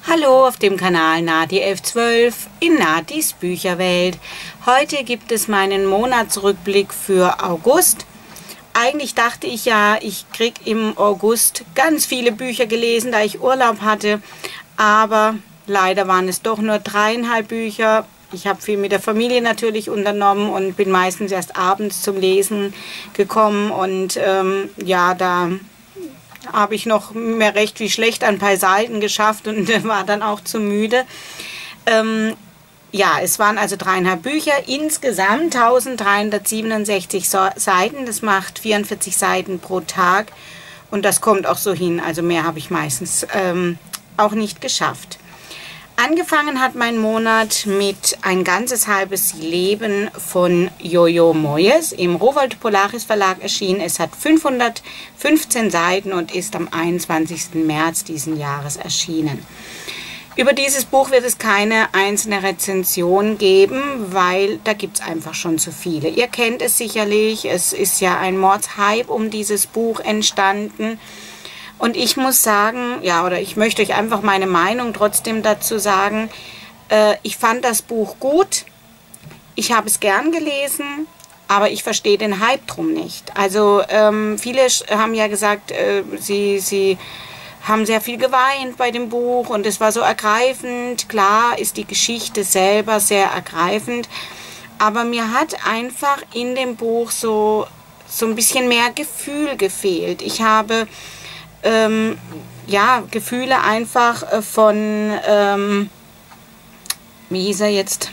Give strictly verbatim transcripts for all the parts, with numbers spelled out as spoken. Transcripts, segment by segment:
Hallo auf dem Kanal Nati elf zwölf in Natis Bücherwelt. Heute gibt es meinen Monatsrückblick für August. Eigentlich dachte ich ja, ich kriege im August ganz viele Bücher gelesen, da ich Urlaub hatte. Aber leider waren es doch nur dreieinhalb Bücher. Ich habe viel mit der Familie natürlich unternommen und bin meistens erst abends zum Lesen gekommen. Und ähm, ja, da habe ich noch mehr recht wie schlecht ein paar Seiten geschafft und war dann auch zu müde. Ähm, ja, es waren also dreieinhalb Bücher, insgesamt eintausenddreihundertsiebenundsechzig so Seiten. Das macht vierundvierzig Seiten pro Tag und das kommt auch so hin. Also mehr habe ich meistens ähm, auch nicht geschafft. Angefangen hat mein Monat mit Ein ganzes halbes Leben von Jojo Moyes, im Rowohlt Polaris Verlag erschienen. Es hat fünfhundertfünfzehn Seiten und ist am einundzwanzigsten März diesen Jahres erschienen. Über dieses Buch wird es keine einzelne Rezension geben, weil da gibt es einfach schon zu viele. Ihr kennt es sicherlich, es ist ja ein Mordshype um dieses Buch entstanden. Und ich muss sagen, ja, oder ich möchte euch einfach meine Meinung trotzdem dazu sagen, äh, ich fand das Buch gut, ich habe es gern gelesen, aber ich verstehe den Hype drum nicht. Also ähm, viele haben ja gesagt, äh, sie, sie haben sehr viel geweint bei dem Buch und es war so ergreifend. Klar ist die Geschichte selber sehr ergreifend, aber mir hat einfach in dem Buch so, so ein bisschen mehr Gefühl gefehlt. Ich habe Ähm, ja, Gefühle einfach äh, von, ähm, wie hieß er jetzt?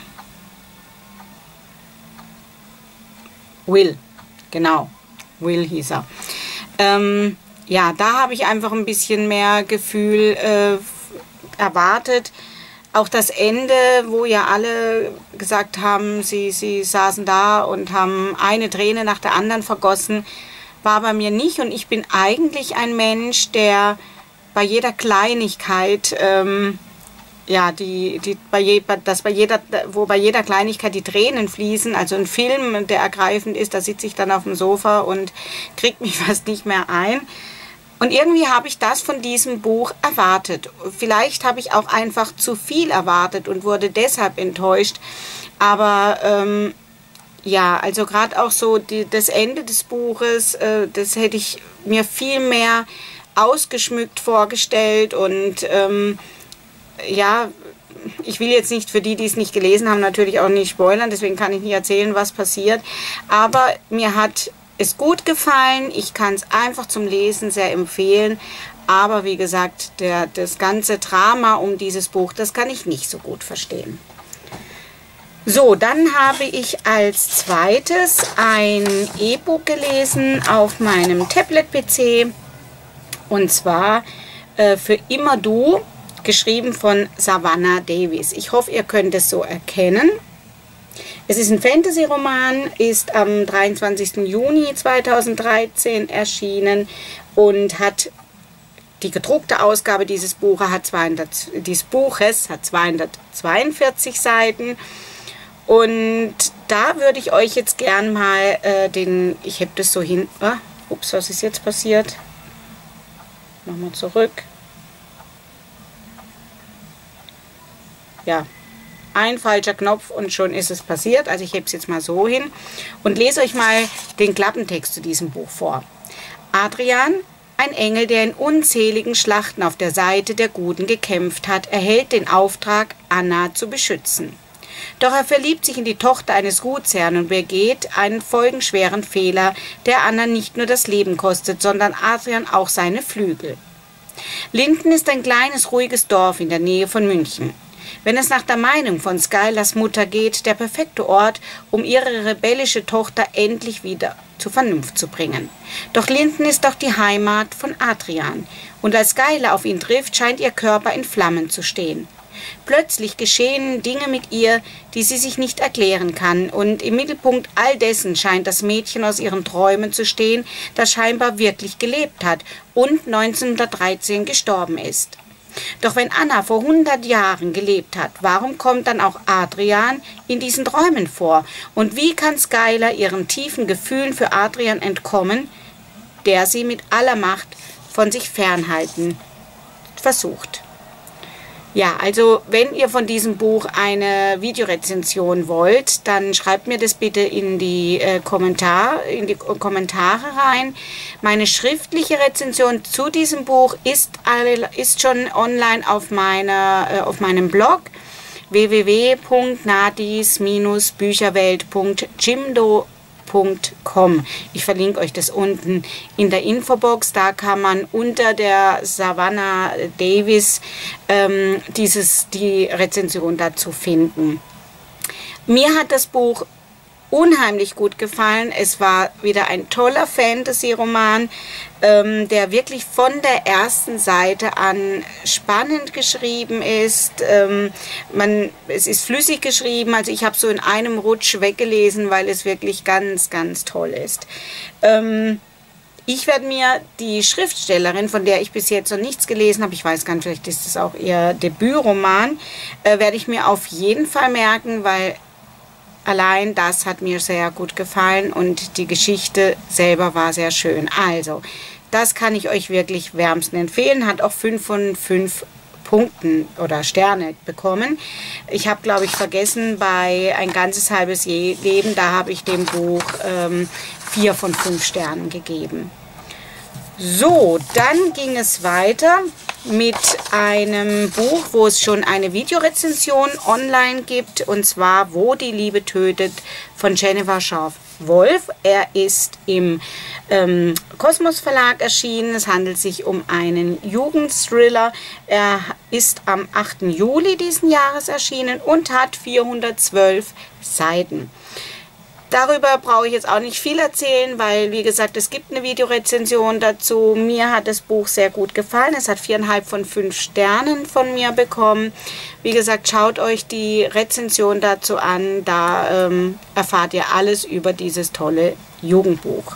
Will, genau, Will hieß er. Ähm, ja, da habe ich einfach ein bisschen mehr Gefühl äh, erwartet. Auch das Ende, wo ja alle gesagt haben, sie, sie saßen da und haben eine Träne nach der anderen vergossen, war bei mir nicht, und ich bin eigentlich ein Mensch, der bei jeder Kleinigkeit, ähm, ja, die, die, bei je, dass bei jeder, wo bei jeder Kleinigkeit die Tränen fließen, also ein Film, der ergreifend ist, da sitze ich dann auf dem Sofa und kriege mich fast nicht mehr ein. Und irgendwie habe ich das von diesem Buch erwartet. Vielleicht habe ich auch einfach zu viel erwartet und wurde deshalb enttäuscht, aber ähm, ja, also gerade auch so die, das Ende des Buches, äh, das hätte ich mir viel mehr ausgeschmückt vorgestellt und ähm, ja, ich will jetzt nicht für die, die es nicht gelesen haben, natürlich auch nicht spoilern, deswegen kann ich nicht erzählen, was passiert, aber mir hat es gut gefallen, ich kann es einfach zum Lesen sehr empfehlen, aber wie gesagt, der, das ganze Drama um dieses Buch, das kann ich nicht so gut verstehen. So, dann habe ich als zweites ein E-Book gelesen auf meinem Tablet-P C und zwar äh, Für immer du, geschrieben von Savannah Davis. Ich hoffe, ihr könnt es so erkennen. Es ist ein Fantasy-Roman, ist am dreiundzwanzigsten Juni zweitausenddreizehn erschienen und hat die gedruckte Ausgabe dieses Buches hat, zweihundert, dieses Buches hat zweihundertzweiundvierzig Seiten. Und da würde ich euch jetzt gern mal äh, den, ich heb das so hin, ah, ups, was ist jetzt passiert? Nochmal zurück. Ja, ein falscher Knopf und schon ist es passiert. Also ich heb es jetzt mal so hin und lese euch mal den Klappentext zu diesem Buch vor. Adrian, ein Engel, der in unzähligen Schlachten auf der Seite der Guten gekämpft hat, erhält den Auftrag, Anna zu beschützen. Doch er verliebt sich in die Tochter eines Gutsherrn und begeht einen folgenschweren Fehler, der Anna nicht nur das Leben kostet, sondern Adrian auch seine Flügel. Linden ist ein kleines, ruhiges Dorf in der Nähe von München. Wenn es nach der Meinung von Skylers Mutter geht, der perfekte Ort, um ihre rebellische Tochter endlich wieder zur Vernunft zu bringen. Doch Linden ist auch die Heimat von Adrian, und als Skylar auf ihn trifft, scheint ihr Körper in Flammen zu stehen. Plötzlich geschehen Dinge mit ihr, die sie sich nicht erklären kann, und im Mittelpunkt all dessen scheint das Mädchen aus ihren Träumen zu stehen, das scheinbar wirklich gelebt hat und neunzehnhundertdreizehn gestorben ist. Doch wenn Anna vor hundert Jahren gelebt hat, warum kommt dann auch Adrian in diesen Träumen vor? Und wie kann Skylar ihren tiefen Gefühlen für Adrian entkommen, der sie mit aller Macht von sich fernhalten versucht? Ja, also wenn ihr von diesem Buch eine Videorezension wollt, dann schreibt mir das bitte in die, äh, Kommentar, in die Kommentare rein. Meine schriftliche Rezension zu diesem Buch ist, ist schon online auf, meiner, äh, auf meinem Blog w w w punkt nadis bücherwelt punkt jimdo punkt com. Ich verlinke euch das unten in der Infobox. Da kann man unter der Savannah Davis ähm, dieses, die Rezension dazu finden. Mir hat das Buch unheimlich gut gefallen. Es war wieder ein toller Fantasy-Roman, ähm, der wirklich von der ersten Seite an spannend geschrieben ist. Ähm, man, es ist flüssig geschrieben, also ich habe so in einem Rutsch weggelesen, weil es wirklich ganz, ganz toll ist. Ähm, Ich werde mir die Schriftstellerin, von der ich bis jetzt noch nichts gelesen habe, ich weiß gar nicht, vielleicht ist das auch ihr Debütroman, äh, werde ich mir auf jeden Fall merken, weil allein das hat mir sehr gut gefallen und die Geschichte selber war sehr schön. Also, das kann ich euch wirklich wärmstens empfehlen. Hat auch fünf von fünf Punkten oder Sterne bekommen. Ich habe, glaube ich, vergessen, bei Ein ganzes halbes Leben, da habe ich dem Buch ähm, vier von fünf Sternen gegeben. So, dann ging es weiter mit einem Buch, wo es schon eine Videorezension online gibt, und zwar Wo die Liebe tötet von Jennifer Scharf-Wolf. Er ist im ähm, Kosmos Verlag erschienen. Es handelt sich um einen Jugendthriller. Er ist am achten Juli diesen Jahres erschienen und hat vierhundertzwölf Seiten. Darüber brauche ich jetzt auch nicht viel erzählen, weil, wie gesagt, es gibt eine Videorezension dazu. Mir hat das Buch sehr gut gefallen. Es hat viereinhalb von fünf Sternen von mir bekommen. Wie gesagt, schaut euch die Rezension dazu an. Da ähm, erfahrt ihr alles über dieses tolle Jugendbuch.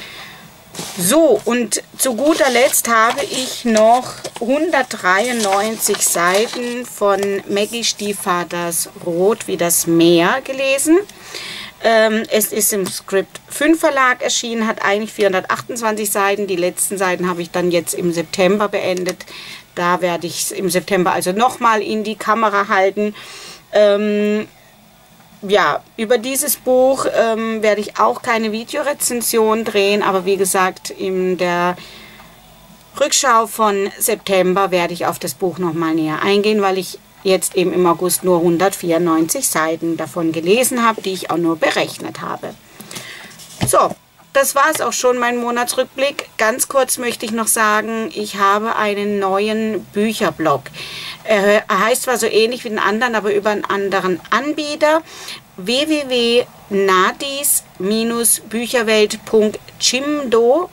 So, und zu guter Letzt habe ich noch hundertdreiundneunzig Seiten von Maggie Stiefvaters Rot wie das Meer gelesen. Ähm, es ist im Script fünf Verlag erschienen, hat eigentlich vierhundertachtundzwanzig Seiten. Die letzten Seiten habe ich dann jetzt im September beendet. Da werde ich es im September also nochmal in die Kamera halten. Ähm, ja, über dieses Buch ähm, werde ich auch keine Videorezension drehen, aber wie gesagt, in der Rückschau von September werde ich auf das Buch nochmal näher eingehen, weil ich jetzt eben im August nur hundertvierundneunzig Seiten davon gelesen habe, die ich auch nur berechnet habe. So, das war es auch schon, mein Monatsrückblick. Ganz kurz möchte ich noch sagen, ich habe einen neuen Bücherblog. Er heißt zwar so ähnlich wie den anderen, aber über einen anderen Anbieter. w w w punkt nadis bücherwelt punkt jimdo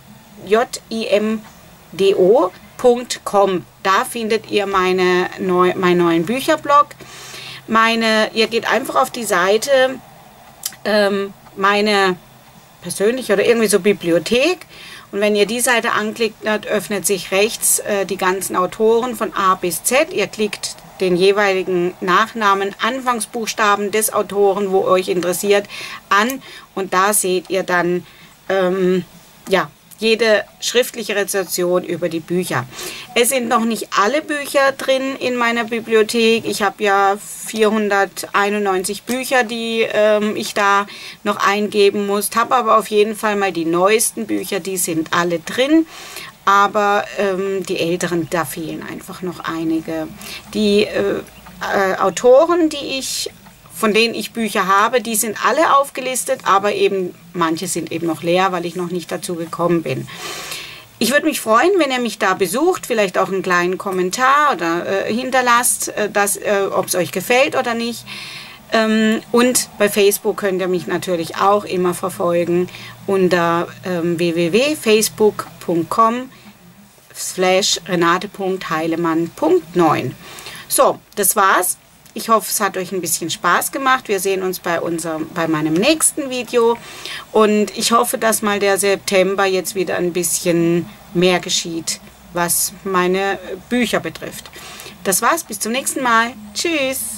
punkt com. Da findet ihr meine neu, meinen neuen Bücherblog. Meine, ihr geht einfach auf die Seite, ähm, meine persönliche oder irgendwie so Bibliothek. Und wenn ihr die Seite anklickt, öffnet sich rechts äh, die ganzen Autoren von A bis Z. Ihr klickt den jeweiligen Nachnamen, Anfangsbuchstaben des Autoren, wo euch interessiert, an. Und da seht ihr dann, ähm, ja, jede schriftliche Rezension über die Bücher. Es sind noch nicht alle Bücher drin in meiner Bibliothek. Ich habe ja vierhunderteinundneunzig Bücher, die ähm, ich da noch eingeben muss. Habe aber auf jeden Fall mal die neuesten Bücher, die sind alle drin. Aber ähm, die älteren, da fehlen einfach noch einige. Die äh, äh, Autoren, die ich von denen ich Bücher habe, die sind alle aufgelistet, aber eben manche sind eben noch leer, weil ich noch nicht dazu gekommen bin. Ich würde mich freuen, wenn ihr mich da besucht, vielleicht auch einen kleinen Kommentar oder äh, hinterlasst, äh, äh, ob es euch gefällt oder nicht. Ähm, und bei Facebook könnt ihr mich natürlich auch immer verfolgen unter ähm, w w w punkt facebook punkt com slash renate punkt heilemann punkt neun. So, das war's. Ich hoffe, es hat euch ein bisschen Spaß gemacht. Wir sehen uns bei, unserem, bei meinem nächsten Video. Und ich hoffe, dass mal der September jetzt wieder ein bisschen mehr geschieht, was meine Bücher betrifft. Das war's. Bis zum nächsten Mal. Tschüss.